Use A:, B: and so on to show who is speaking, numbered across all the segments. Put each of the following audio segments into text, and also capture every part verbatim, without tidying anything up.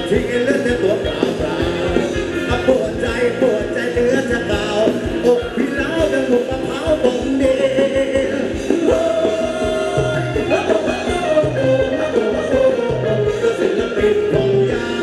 A: ที่เลือดตัวเปล่าเปล่าปวดใจปวดใจเนื้อจะเก่าอกพี่เล้าดังหุบมะพร้าวบงเดีศิลปินผมยาว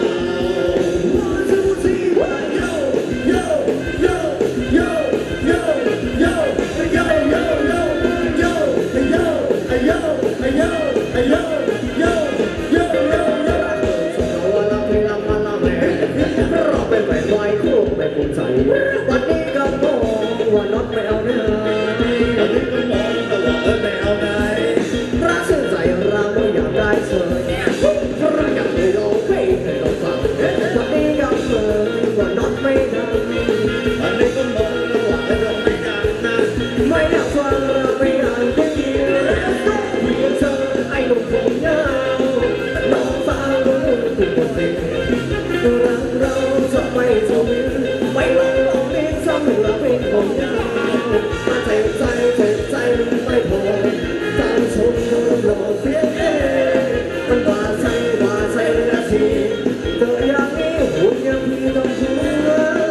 A: วันนี้ก็มองว่าน็อตไม่เอาไหนวันนี้ก็มองว่าเออไม่เอาไหนรักเชื่อใจเราไม่อยากได้เธอเพราะอยากให้เราไม่ให้เราฟังวันนี้ก็มองว่าน็อตไม่ดังวันนี้ก็มองว่าเราไม่ดังนะไม่อยากฟังเราไม่อยากได้ยินเพียงเธอไอ้หนุ่มผมยาวน้องสาวรู้ถูกหมดสิรักเราจะไม่ทวินไม่ลงลงลิ้นซ้ำให้เราเป็นผมยาวมาเจ็บใจเจ็บใจไม่พอตามชมโดนหลอกเสียเองมันว่าใช่ว่าใช่นาทีเธออย่างนี้หุ่นยังพี่ต้องกลัว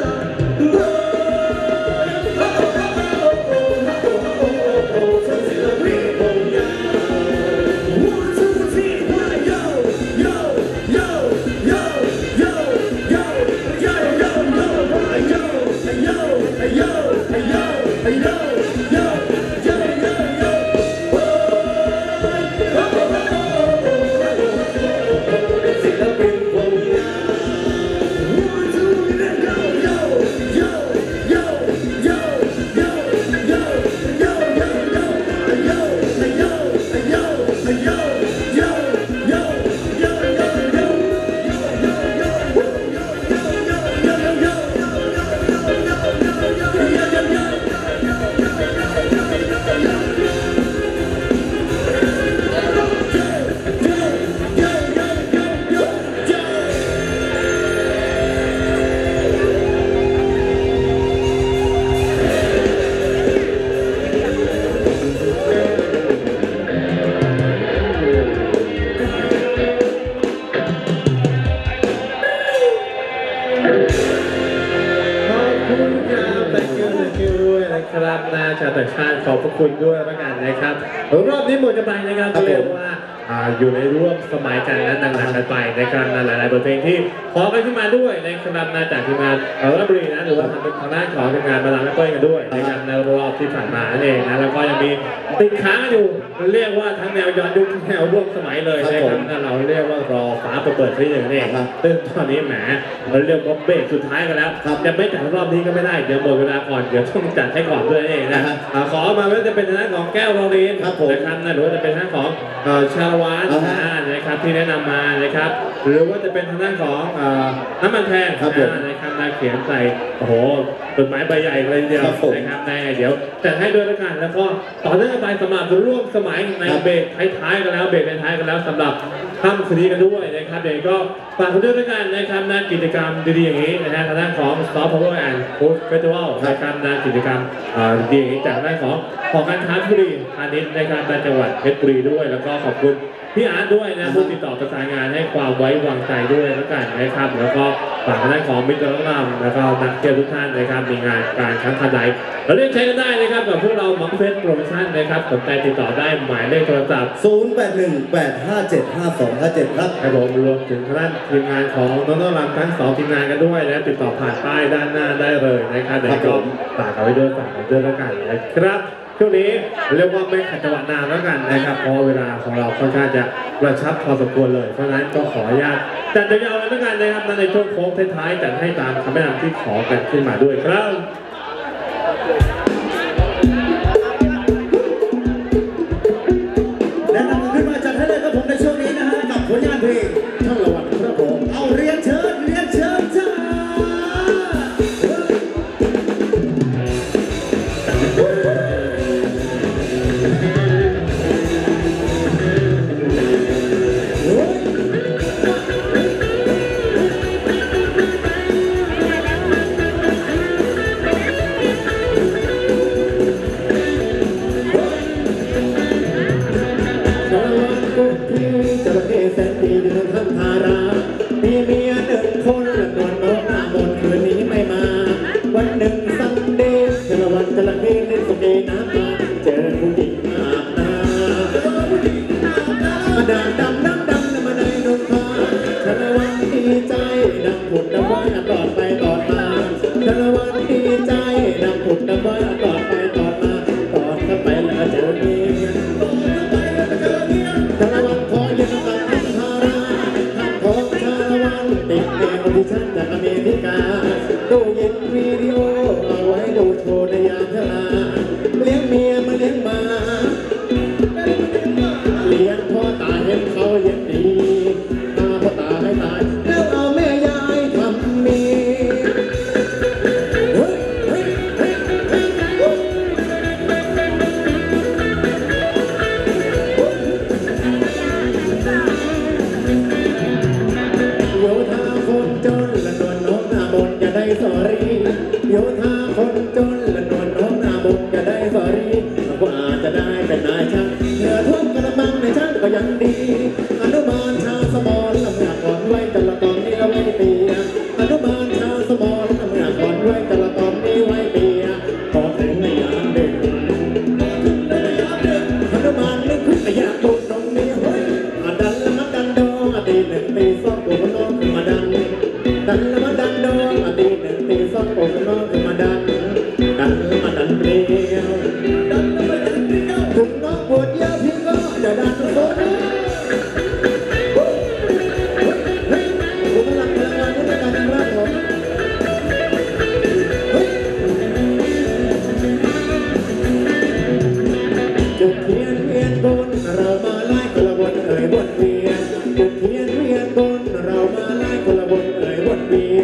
A: ฉันศิลปินผมยาวone two three one yo yo yo yo yo yo yo yo yo yo yo yo yo yo yo
B: ครับนาชาวต่างชาติขอบพระคุณด้วยแล้วกันนะครับรอบนี้หมดกันไปนะครับเรียกว่าอยู่ในร่วมสมัยกันนั้นดังๆกันไปนะครับหลายๆบทเพลงที่ขอกันขึ้นมาด้วยนะครับมาจากทีมงานเออรับบรินะหรือว่าทางด้านของทีมงานมาลาและเปิ้ลกันด้วยนะครับในรอบที่ผ่านมานั่นเองนะแล้วก็ยังมีติดค้างอยู่เรียกว่าทั้งแนวย้อนยุคแนวร่วมสมัยเลยนะครับเราเรียกว่ารอฟ้าเปิดที่หนึ่งนี่เองซึ่งตอนนี้แหมเราเรียกว่าเบรกสุดท้ายกันแล้วจะไม่จัดรอบนี้ก็ไม่ได้เดี๋ยวหมดเวลาก่อนเดี๋ยวต้องจัดให้ก่อนด้วยเองนะขอมาว่าจะเป็นทางด้านของแก้วโรลีนนะครับหรือว่าจะเป็นทางด้านของชาลวานนะครับที่แนะนำมานะครับหรือว่าจะเป็นทางด้านของน้ำมันแทนนะครับมาเขียนใส่โอ้โหต้นไม้ใบใหญ่เลยเดียวนะครับในเดี๋ยวจัดให้ด้วยแล้วกันแล้วก็ต่อเนื่องไปสำหรับร่วมสมัยในเบรกท้ายๆกันแล้วเบรกท้ายๆกันแล้วสำหรับค่ำคืนนี้กันด้วยนะครับเดี๋ยวก็ฝากกันด้วยแล้วกันนะครับในกิจกรรมดีๆอย่างนี้นะฮะทางด้านของ Soft Power and Food Festival นะครับในกิจกรรมดีอย่างนี้จากด้านของของการค้าธุรกิจพาณิชย์ในการจังหวัดเพชรบุรีด้วยแล้วก็ขอบคุณพี่อาร์ตด้วยนะผู้ติดต่อประสานงานให้ความไว้วางใจด้วยแล้วกันนะครับแล้วก็ฝากทางด้านของมิตรรักนำแล้วก็นักเที่ยวทุกท่านนะครับมีงานการครั้งคันใดเราเรียกใช้กันได้นะครับกับพวกเราหม่อมเพชรโปรโมชั่นนะครับสนใจติดต่อได้หมายเลขโทรศัพท์
A: ศูนย์ แปด หนึ่ง แปด ห้า เจ็ด ห้า สอง ห้า เจ็ดครับ
B: ให้ผมรวมถึงทางด้านทีมงานของน้องๆรำทั้งสองทีมงานกันด้วยนะติดต่อผ่านป้ายด้านหน้าได้เลยนะครับเดี๋ยวก็ฝากเอาไว้ด้วยฝากเอาด้วยแล้วกันนะครับช่วงนี้เรียกว่าไม่ขัดจังหวะนานแล้วกันนะครับเพราะเวลาของเราค่อนข้างจะกระชับพอสมควรเลยเพราะฉะนั้นก็ขออนุญาตจัดยาวๆแล้วกันนะครับในช่วงโค้งท้ายๆจัดให้ตามคำแนะนำที่ขอกันขึ้นมาด้วยครับ
A: แนะนำขึ้นมาจัดให้เลยครับผมในช่วงนี้นะฮะกับผลงานเพลงช่องละวันครับผมเอาเรียนเชิญเรียนเชิญจ้า
C: มียหนึ่งคนละนวลน้องหน้ามนคืนนี้ไม่มาวันหนึ่งซันเดย์เจอวันจระเข้เล่นสเกน้ำมาเจอผู้หญิงอาบน้ำมาด่างดำน้ำดำน้ำมาในนมพาชาละวันดีใจน้ำผุดน้ำว่ายตอดไปตอดมาชาละวันดีใจน้ำผุดน้ำว่ายตอดไปตอดมาตอดเข้าไปแล้วเจอเมียชาละวันขอยืนกับอันธาราท่านของชาละวันติดเอวที่ฉันจากอเมริกาดูยินวิดีโอเอาไว้ดูโชว์ในยามชราเลี้ยงเมียมาเลี้ยงมาเลี้ยงพ่อตาเห็นเขาเย็นดีตาพ่อตาให้ตายแล้วเอาแม่ยายทำเมียเฮ้ยเฮ้ยเฮ้ยเฮ้ยโยธาคนจนละนวลน้องหน้ามนอย่าได้สอรี่โยธาคนจนละนวลน้องหน้ามนอย่าได้สอรี่ก็อาจจะได้เป็นนายช่างเหนือท่วมกระมังในช่างก็ยังดีอนุบาลชาวสมอลำหนักก่อนไว้แต่ละตอนนี้เราไว้เปียอนุบาลชาวสมอลำหนักก่อนไว้แต่ละตอนนี้ไว้เปียพอถึงในยามดึกอนุบาลนึกขึ้นอยากบุกน้องนี้เฮ้ยดันละมาดันดองตีหนึ่งตีสองตัวน้องขึ้นมาดันดันละมาดันดองตีหนึ่งตีสองตัวน้องขึ้นมาดันดันละมาดันเปรี้ยวดันละมาดันเปรี้ยวถึงน้องปวดเยอะพี่ก็จะดันโซ่เฮ้ยเฮ้ยผมกำลังพลังงานด้วยกันครับผมเฮ้ยจุดเทียนเวียนบนเรามาไล่คนละวนเอ่ยวนเวียนจุดเทียนเวียนบนเรามาไล่คนละวนเอ่ยวนเวีย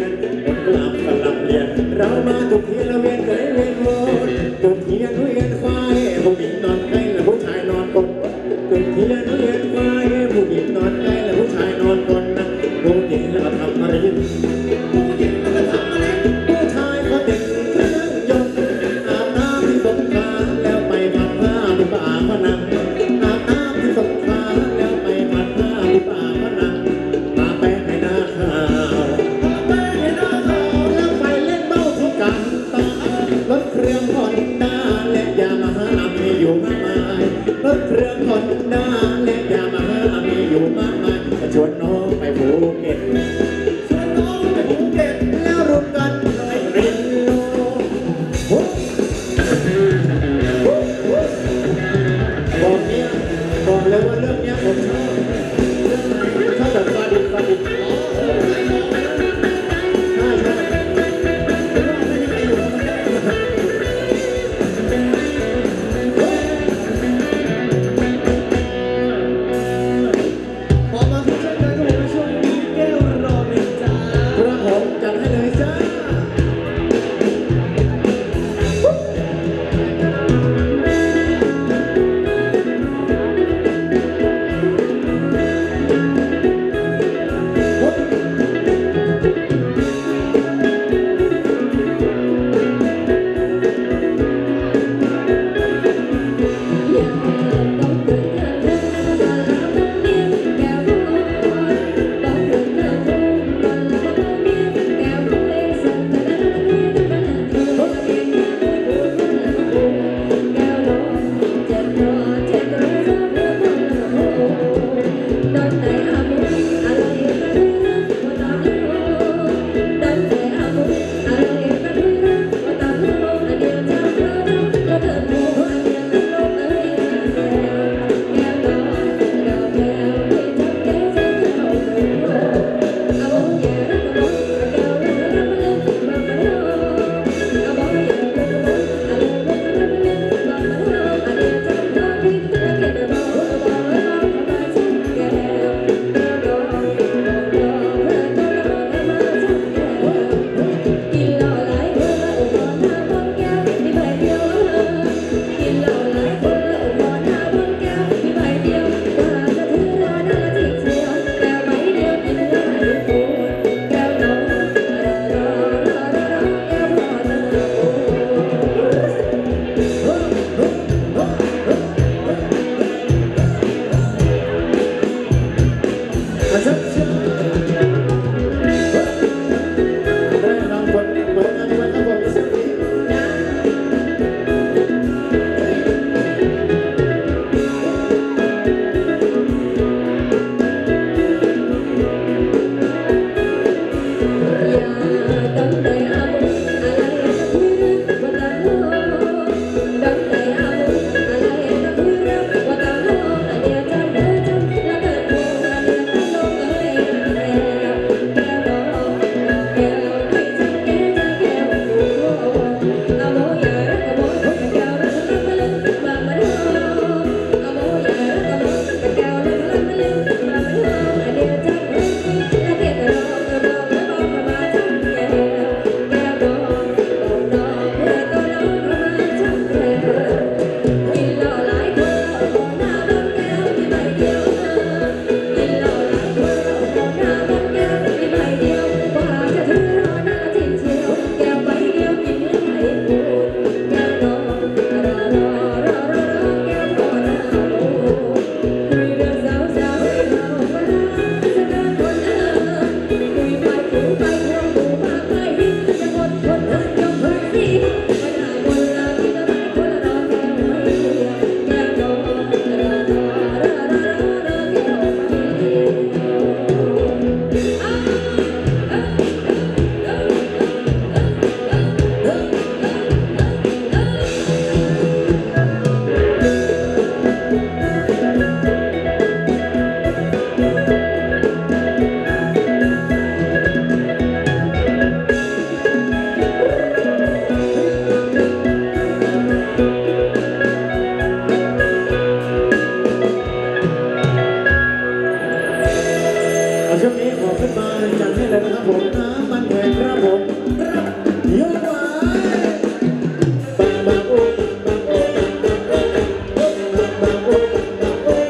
D: ดูไปควงดูมาใกล้ดิจะกดคนเดินยกพื้นสิไม่ได้คนละที่จะไม่คนละรอแก้วหัวแก้วโดนระดอระดอระดอที่เรา
C: เอาช่วงนี้ขอขึ้นมาจัดให้เลยนะครับผมน้ำมันแหวนครับผมโยนไว้บางบางโอ้บางโอ้บางโอ้บางโอ้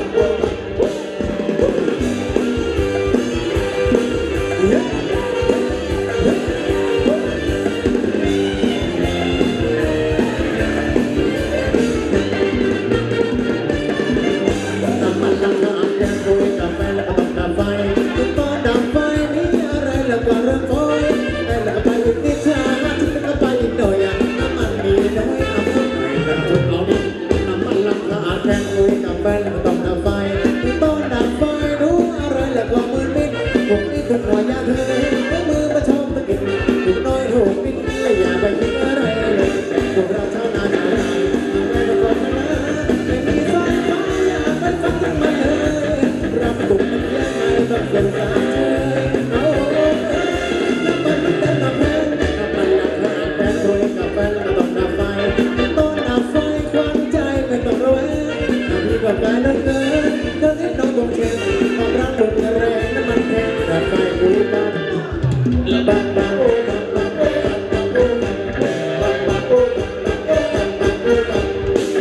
C: น้ำมันน้ำตาลแกงคุยกาแฟแล้วก็ต้องดับไฟตอนดับไฟนี่อะไรแล้วก็เริ่มโอยแล้วก็ไปอีกนิดช้าแล้วก็ไปอีกหน่อยน้ำมันมีน้อยเอาไปกันทุกเอาดิน้ำมันน้ำตาลแกงคุยกาแฟแล้วก็ต้องดับไฟตอนดับไฟรู้อะไรแล้วก็มือนิดพวกนี้คุณหัวยาเธอเอามือมาชมตะกินถูกน้อยถูกนิดและอย่าไปคิดอะไรเลยพวกเราชาวนาชาวนาอะไรแล้วก็ไม่ได้ไม่มีสายฟ้าอย่าไปฟังทำไมเลยรับตุกมันยังไงต้องเป็นสายเธอเอาน้ำมันมันเต็มน้ำแพงน้ำมันหลักฐานแพงคุยกับแฟนแล้วก็ต้องดับไฟต้องดับไฟควันใจไม่ต้องระแวงพี่ก็กลายเลิกเกินเดินให้น้องคงเช็ดความรักหมดแรงน้ำมันแพงดับไฟคุยกันบางบางโอ้บางบางโอ้บางบางโอ้บางบางโอ้บางบางโอ้บาง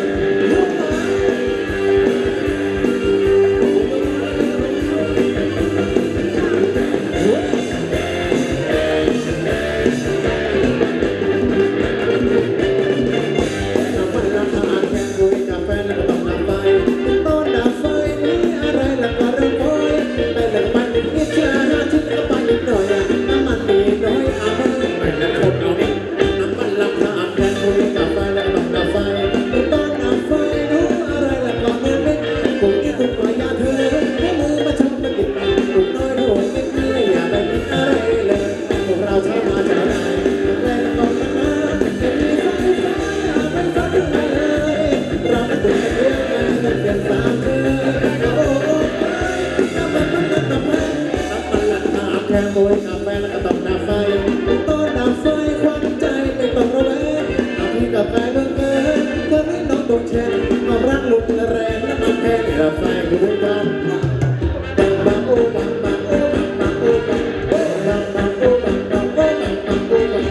C: น้ำมันราคาแพงคุยกับแฟนแล้วก็ต้องดับไฟต้นดับไฟนี่อะไรแล้วก็เริ่มโอยไปแล้วก็ไปอีกนิดช้าชิ้นก็ไปอีกหน่อยน้ำมันมีน้อยเอามือไปแล้วคนเอาดิน้ำมันราคาแพงคุยกับแฟนแล้วก็ต้องดับไฟต้นดับไฟรู้อะไรแล้วก็มือนิดพวกนี้ถูกปล่อยยาเธอให้มือมาชมตะกิดถูกน้อยถูกนิดเลยอย่าไปคิดอะไรเลยพวกเราชาวนาชาวนาแล้วก็ต้องมาจะมีสายฟ้าอย่าไปฟังทำไมเลยเราไม่ควรจะเลี้ยงกันเปลี่ยนสามเธอโอ้โหน้ำมันมันน้ำมันน้ำมันหลักฐานแค่โวยกาแฟแล้วก็ต้องดับไฟต้นดับไฟควันใจไม่ต้องระแวงเอาพี่กับแฟเมื่อเกินเธอไม่น้องโดนแช่ความรักลุกแรงน้ำมันแพงดับไฟคุยกันบางบางโอ้บางบางโอ้บางบางโอ้บางบางบางโอ้บางบางโอ้บางบางโอ้บาง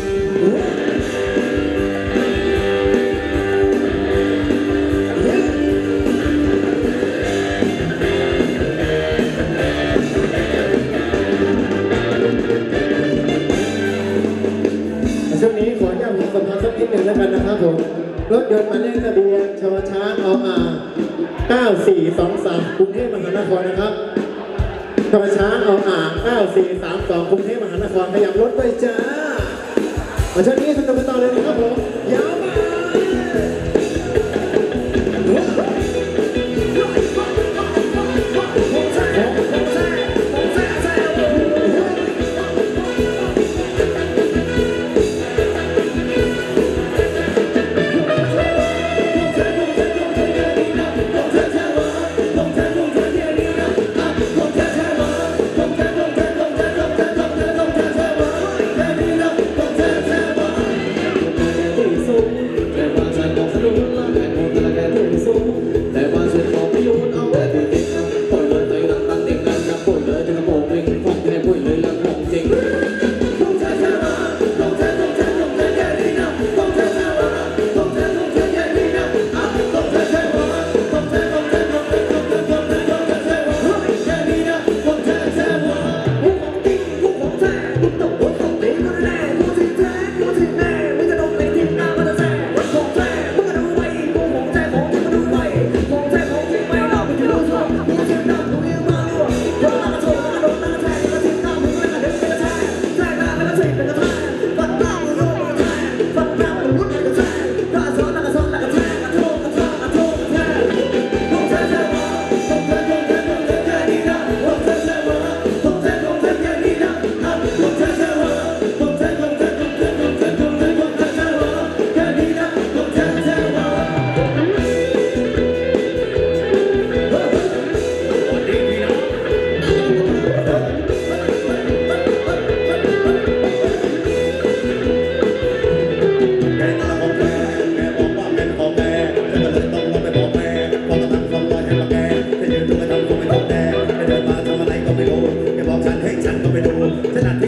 C: ช่วงนี้ขอย้ำสัมภาษณ์สักนิดหนึ่งแล้วกันนะครับผมรถยนต์หมายเลขทะเบียนชวช้างออ่างเก้าสี่สองสามกรุงเทพมหานครนะครับชวช้างออ่างเก้าสี่สามสองกรุงเทพมหานครขยับรถด้วยจ้ามาช่วงนี้สนุกกันต่อเลยนะครับผมยาวมาก็ไปดูถนัดที่